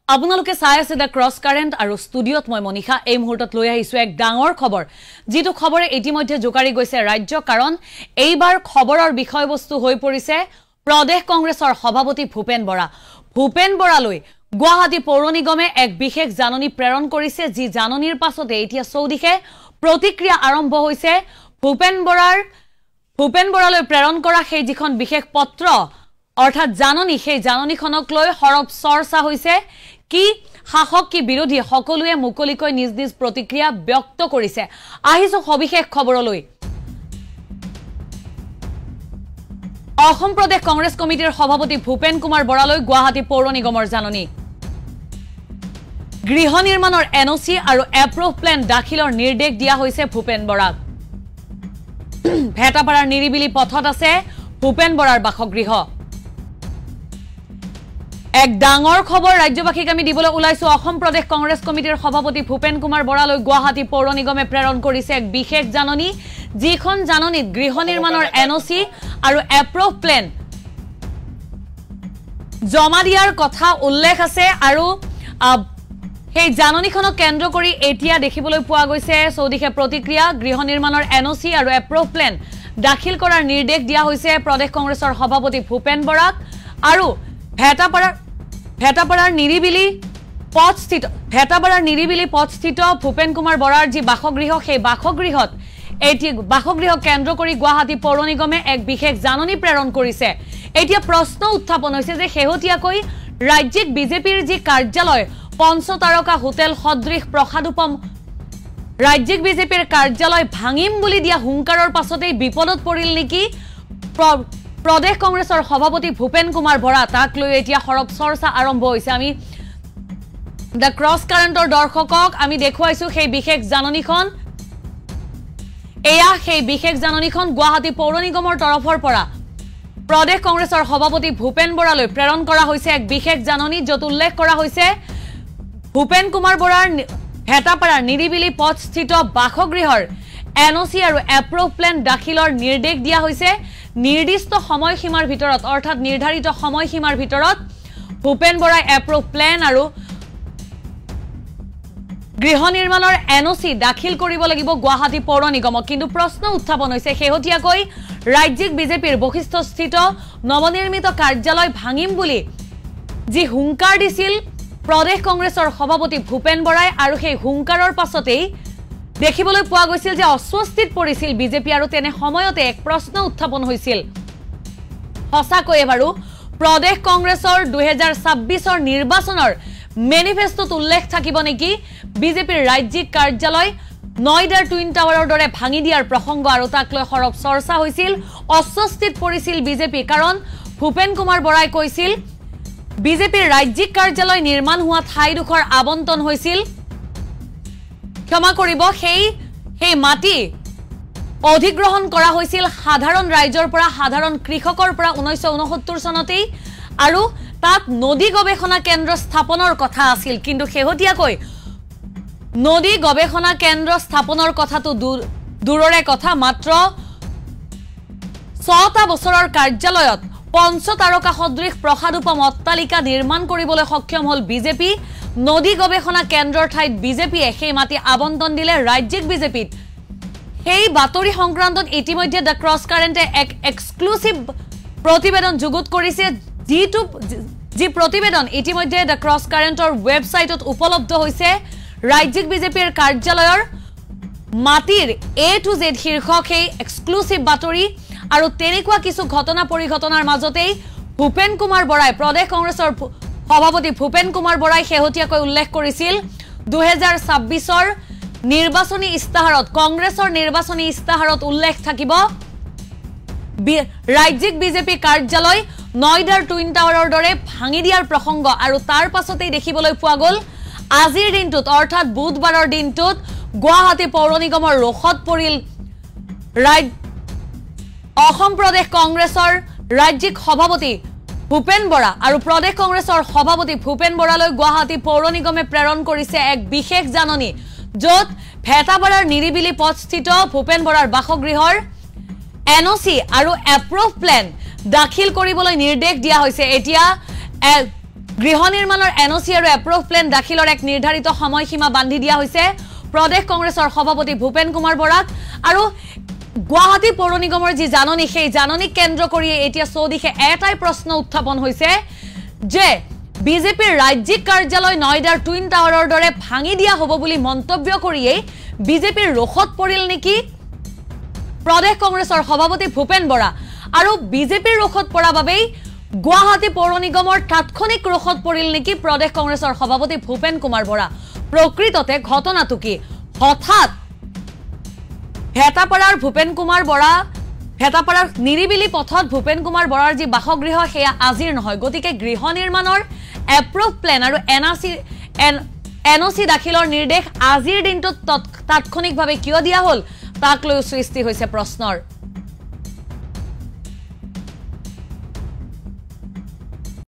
আপোনালোকে চাই আছে দা ক্ৰছ কাৰেন্ট আৰু ষ্টুডিঅত মই মনিষা এই মুহূৰ্তত লৈ আহিছো এক ডাঙৰ খবৰ যেটো খবৰে ইতিমধ্যে জোকাৰি গৈছে ৰাজ্য কাৰণ এইবাৰ খবৰৰ বিষয়বস্তু হৈ পৰিছে প্ৰদেশ কংগ্ৰেছৰ সভাপতি ভূপেন বৰালৈ গুৱাহাটী পৌৰ নিগমে এক বিশেষ জাননী প্ৰেৰণ কৰিছে যি জাননীৰ পাছতে এতিয়া চৌদিশে প্ৰতিক্ৰিয়া আৰম্ভ হৈছে ভূপেন বৰালৈ প্ৰেৰণ কৰা সেই যিখন বিশেষ পত্ৰ অৰ্থাৎ জাননী সেই জাননীখনক লৈ হৰব চৰ্চা হৈছে কি শাসক কি বিৰোধী সকলোৱে মুকলিকৈ নিজ নিজ প্ৰতিক্ৰিয়া ব্যক্ত কৰিছে আহিছো সবিশেষ খবৰলৈ অসম প্ৰদেশ কংগ্ৰেছ কমিটিৰ সভাপতি ভূপেন কুমাৰ বৰালৈ গুৱাহাটী পৌৰ নিগমৰ জাননী গৃহ নিৰ্মাণৰ এনঅচি আৰু এপ্ৰুভ প্লেন দাখিলৰ নিৰ্দেশ দিয়া হৈছে ভূপেন বৰাক ভেটাপাৰাৰ নিৰিবিলি পথত আছে ভূপেন বৰাৰ বাসগৃহ এক ডাঙৰ খবৰ ৰাজ্যবাসীক আমি দিবলৈ ওলাইছো অসম প্ৰদেশ কংগ্ৰেছ কমিটিৰ সভাপতি ভূপেন কুমাৰ বৰালৈ গুৱাহাটী পৌৰ নিগমে প্ৰেৰণ কৰিছে এক বিশেষ জাননী যিখন জাননীত গৃহ নিৰ্মাণৰ এনঅচি আৰু এপ্ৰুভ প্লেন জমা দিয়াৰ কথা উল্লেখ আছে আৰু সেই জাননীখনক কেন্দ্ৰ কৰি এতিয়া দেখিবলৈ পোৱা গৈছে চৌদিশে প্ৰতিক্ৰিয়া গৃহ নিৰ্মাণৰ এনঅচি আৰু এপ্ৰুভ প্লেন দাখিল কৰাৰ নিৰ্দেশ দিয়া হৈছে প্ৰদেশ কংগ্ৰেছৰ সভাপতি ভূপেন বৰাক আৰু ভেটাপাৰাৰ নিৰিবিলি পথস্থিত ভূপেন কুমাৰ বৰাৰ যি বাসগৃহ সেই বাসগৃহ কেন্দ্ৰ কৰি গুৱাহাটী পৌৰ নিগমে এক বিশেষ জাননী প্ৰেৰণ কৰিছে এতিয়া প্ৰশ্ন উত্থাপন হৈছে যে শেহতীয়াকৈ ৰাজ্যিক বিজেপিৰ যি কাৰ্যালয় পঞ্চতাৰকা হোটেল সদৃশ প্ৰসাদোপম ৰাজ্যিক বিজেপিৰ কাৰ্যালয় ভাঙিম বুলি দিয়া হুংকাৰৰ পাছতেই বিপদত পৰিল নেকি প্ৰদেশ কংগ্ৰেছৰ সভাপতি ভূপেন কুমাৰ বৰা তাক লৈ এতিয়া হৰব চৰ্চা আৰম্ভ হৈছে আমি দা ক্ৰছ কাৰেন্টৰ দৰ্শকক আমি দেখুৱাইছো সেই বিশেষ জাননীখন সেই বিশেষ জাননীখন গুৱাহাটী পৌৰ নিগমৰ তৰফৰ পৰা প্ৰদেশ কংগ্ৰেছৰ সভাপতি ভূপেন বৰালৈ প্ৰেৰণ কৰা হৈছে এক বিশেষ জাননী য'ত উল্লেখ কৰা হৈছে ভূপেন কুমাৰ বৰাৰ ভেটাপাৰাৰ নিৰিবিলি পথস্থিত বাসগৃহৰ এনঅচি আৰু এপ্ৰুভ প্লেন দাখিলৰ নিৰ্দেশ দিয়া হৈছে নিৰ্দিষ্ট সময়সীমাৰ ভিতৰত অৰ্থাৎ নিৰ্ধাৰিত সময়সীমাৰ ভিতৰত ভূপেন বৰাই এপ্ৰুভ প্লেন আৰু গৃহ নিৰ্মাণৰ এনঅচি দাখিল কৰিব লাগিব গুৱাহাটী পৌৰ নিগমক কিন্তু প্ৰশ্ন উত্থাপন হৈছে শেহতীয়াকৈ ৰাজ্যিক বিজেপিৰ বৈশিষ্ট্যস্থিত নৱনিৰ্মিত কাৰ্যালয় ভাঙিম বুলি যি হুংকাৰ দিছিল প্ৰদেশ কংগ্ৰেছৰ সভাপতি ভূপেন বৰাই আৰু সেই হুংকাৰৰ পাছতেই দেখিবলৈ পোৱা গৈছিল যে অস্বস্তিত পৰিছিল বিজেপি আৰু তেনে সময়তে এক প্ৰশ্ন উত্থাপন হৈছিল সঁচাকৈয়ে বাৰু প্ৰদেশ কংগ্ৰেছৰ 2026ৰ নিৰ্বাচনৰ মেনিফেষ্টত উল্লেখ থাকিব নেকি বিজেপিৰ ৰাজ্যিক কাৰ্যালয় নয়ডাৰ টুইন টাৱাৰৰ দৰে ভাঙি দিয়াৰ প্ৰসংগ আৰু তাক লৈ হৰব চৰ্চা হৈছিল অস্বস্তিত পৰিছিল বিজেপি কাৰণ ভূপেন কুমাৰ বৰাই কৈছিল বিজেপিৰ ৰাজ্যিক কাৰ্যালয় নিৰ্মাণ হোৱা ঠাইডোখৰ আবণ্টন হৈছিল ক্ষমা কৰিব সেই মাটি অধিগ্ৰহণ কৰা হৈছিল সাধাৰণ ৰাইজৰ পৰা সাধাৰণ কৃষকৰ পৰা 1969 চনতেই আৰু তাত নদী গৱেষণা কেন্দ্ৰ স্থাপনৰ কথা আছিল কিন্তু শেহতীয়াকৈ নদী গৱেষণা কেন্দ্ৰ স্থাপনৰ কথাটো দূৰৰে কথা মাত্ৰ 6টা বছৰৰ কাৰ্যালয়ত পঞ্চতাৰকা সদৃশ প্ৰসাদোপম অট্টালিকা নিৰ্মাণ কৰিবলৈ সক্ষম হ'ল বিজেপি নদী গৱেষণা কেন্দ্ৰৰ ঠাইত বিজেপিয়ে সেই মাটি আবণ্টন দিলে ৰাজ্যিক বিজেপিত সেই বাতৰি সংক্ৰান্তত ইতিমধ্যে দা ক্ৰছ কাৰেন্টে এক এক্সক্লুসিভ প্ৰতিবেদন যুগুত কৰিছে যি প্ৰতিবেদন ইতিমধ্যে দা ক্ৰছ কাৰেন্টৰ ৱেবছাইটত উপলব্ধ হৈছে ৰাজ্যিক বিজেপিৰ কাৰ্যালয়ৰ মাটিৰ A to Z শীৰ্ষক সেই এক্সক্লুসিভ বাতৰি আৰু তেনেকুৱা কিছু ঘটনা পৰিঘটনাৰ মাজতেই ভূপেন কুমাৰ বৰাই প্ৰদেশ কংগ্ৰেছৰ সভাপতি ভূপেন কুমাৰ বৰাই শেহতীয়াকৈ উল্লেখ কৰিছিল 2026ৰ নিৰ্বাচনী ইস্তাহাৰত কংগ্ৰেছৰ নিৰ্বাচনী ইস্তাহাৰত উল্লেখ থাকিব ৰাজ্যিক বিজেপি কাৰ্যালয় নয়ডাৰ টুইন টাৱাৰৰ দৰে ভাঙি দিয়াৰ প্ৰসংগ আৰু তাৰ পাছতেই দেখিবলৈ পোৱা গ'ল আজিৰ দিনটোত অৰ্থাৎ বুধবাৰৰ দিনটোত গুৱাহাটী পৌৰ নিগমৰ ৰোখত পৰিল অসম প্ৰদেশ কংগ্ৰেছৰ ৰাজ্যিক সভাপতি ভূপেন বৰা আৰু প্ৰদেশ কংগ্ৰেছৰ সভাপতি ভূপেন বৰালৈ গুৱাহাটী পৌৰ নিগমে প্ৰেৰণ কৰিছে এক বিশেষ জাননী য'ত ভেটাপাৰাৰ নিৰিবিলি পথস্থিত ভূপেন বৰাৰ বাসগৃহৰ এনঅচি আৰু এপ্ৰুভ প্লেন দাখিল কৰিবলৈ নিৰ্দেশ দিয়া হৈছে এতিয়া গৃহ নিৰ্মাণৰ এনঅচি আৰু এপ্ৰুভ প্লেন দাখিলৰ এক নিৰ্ধাৰিত সময়সীমা বান্ধি দিয়া হৈছে প্ৰদেশ কংগ্ৰেছৰ সভাপতি ভূপেন কুমাৰ বৰাক আৰু গুৱাহাটী পৌৰ নিগমৰ যি জাননী সেই জাননীক কেন্দ্ৰ কৰি এতিয়া চৌদিশে এটাই প্ৰশ্ন উত্থাপন হৈছে যে বিজেপিৰ ৰাজ্যিক কাৰ্যালয় নয়ডাৰ টুইন টাৱাৰৰ দৰে ভাঙি দিয়া হ'ব বুলি মন্তব্য কৰিয়েই বিজেপিৰ ৰোখত পৰিল নেকি প্ৰদেশ কংগ্ৰেছৰ সভাপতি ভূপেন বৰা আৰু বিজেপিৰ ৰোখত পৰা বাবেই গুৱাহাটী পৌৰ নিগমৰ তাৎক্ষণিক ৰোখত পৰিল নেকি প্ৰদেশ কংগ্ৰেছৰ সভাপতি ভূপেন কুমাৰ বৰা প্ৰকৃততে ঘটনাটো কি হঠাৎ হেতাপাৰাৰ ভূপেন কুমাৰ বৰা হেতাপাৰাৰ নিৰিবিলি পথত ভূপেন কুমাৰ বৰাৰ যি বাসগৃহ সেয়া আজিৰ নহয় গতিকে গৃহ নিৰ্মাণৰ এপ্ৰুভ প্লেন আৰু এনঅচি দাখিলৰ নিৰ্দেশ আজিৰ দিনটোত তাৎক্ষণিকভাৱে কিয় দিয়া হ'ল তাক লৈ সৃষ্টি হৈছে প্ৰশ্নৰ